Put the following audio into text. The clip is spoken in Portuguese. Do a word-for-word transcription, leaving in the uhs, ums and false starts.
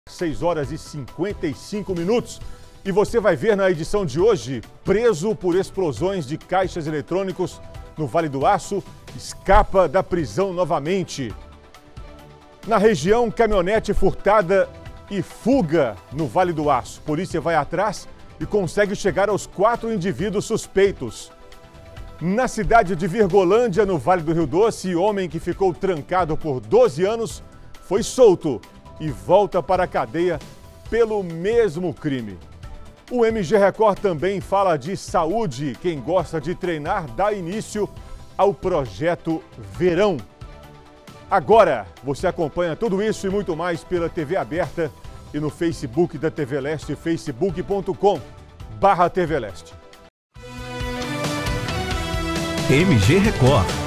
seis horas e cinquenta e cinco minutos. E você vai ver na edição de hoje, preso por explosões de caixas eletrônicos no Vale do Aço, escapa da prisão novamente. Na região, caminhonete furtada e fuga no Vale do Aço. Polícia vai atrás e consegue chegar aos quatro indivíduos suspeitos. Na cidade de Virgolândia, no Vale do Rio Doce, homem que ficou trancado por doze anos foi solto e volta para a cadeia pelo mesmo crime. O M G Record também fala de saúde. Quem gosta de treinar dá início ao projeto Verão. Agora, você acompanha tudo isso e muito mais pela T V aberta e no Facebook da T V Leste, facebook ponto com barra T V Leste. M G Record.